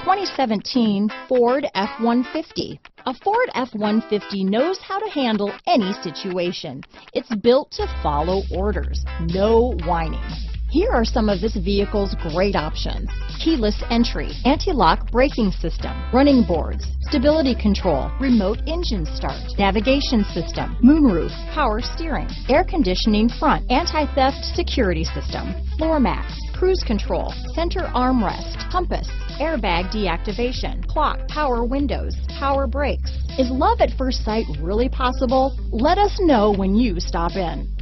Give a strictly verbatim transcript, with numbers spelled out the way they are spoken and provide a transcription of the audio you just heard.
twenty seventeen Ford F one fifty. A Ford F one fifty knows how to handle any situation. It's built to follow orders, no whining. Here are some of this vehicle's great options: keyless entry, anti-lock braking system, running boards, stability control, remote engine start, navigation system, moonroof, power steering, air conditioning front, anti-theft security system, floor mats, cruise control, center armrest, compass, airbag deactivation, clock, power windows, power brakes. Is love at first sight really possible? Let us know when you stop in.